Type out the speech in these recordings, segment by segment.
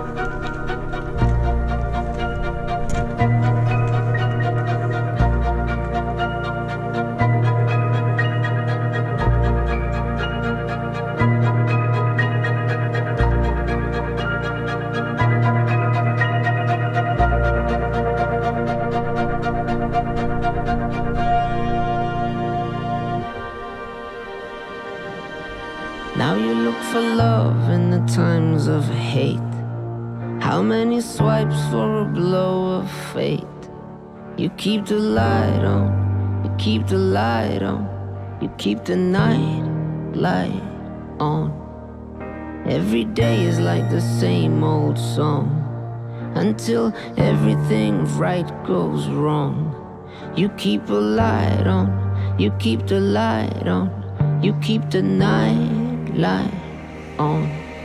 Now you look for love in the times of hate. How many swipes for a blow of fate? You keep the light on, you keep the light on, you keep the night light on. Every day is like the same old song, until everything right goes wrong. You keep a light on, you keep the light on, you keep the night light on.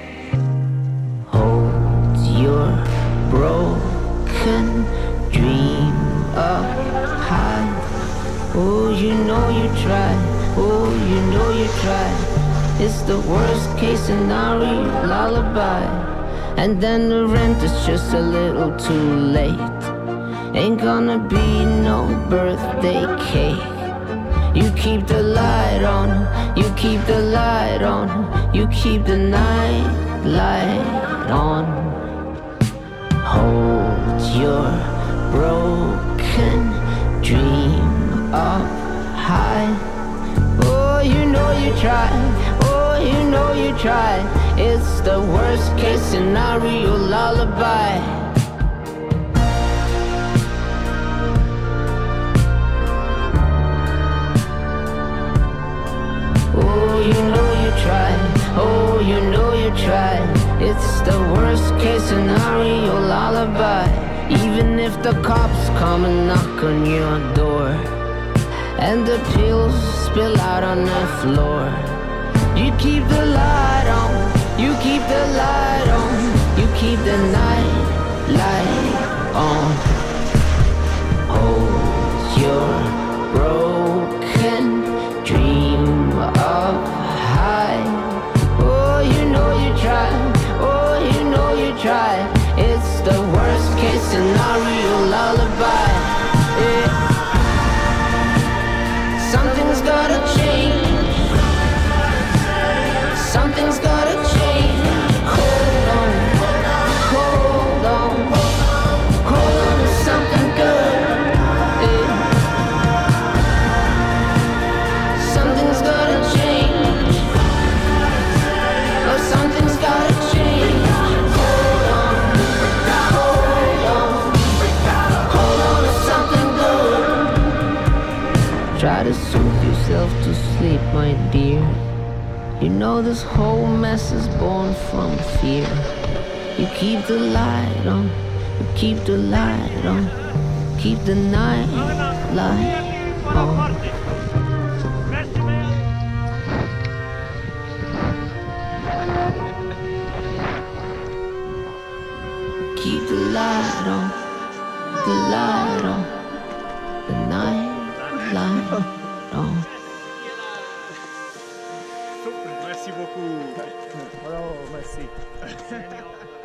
Hold your broken dream up high. Oh, you know you tried, oh, you know you tried. It's the worst case scenario lullaby. And then the rent is just a little too late. Ain't gonna be no birthday cake. You keep the light on, you keep the light on, you keep the night light on. Hold your broken dream up high. Oh, you know you tried, oh, you know you tried. It's the worst case scenario lullaby. Oh, you know you tried, oh, you know you tried. It's the worst case scenario lullaby. Even if the cops come and knock on your door, and the pills spill out on the floor, you keep the light on, you keep the light on, you keep the night light on. Hold your broken dream up high. Oh, you know you tried, oh, you know you tried. It's the worst case scenario lullaby. Yeah. Something's gotta change, something's gotta change. Hold on, hold on, hold on to something good. Yeah. Something's gotta change, oh, something's gotta change. Hold on, hold on, hold on to something good. Try to soothe yourself to sleep, my dear. You know this whole mess is born from fear. You keep the light on, you keep the light on, keep the night light on. Keep the light on, the light on, the night light on. Merci beaucoup. Oh, merci.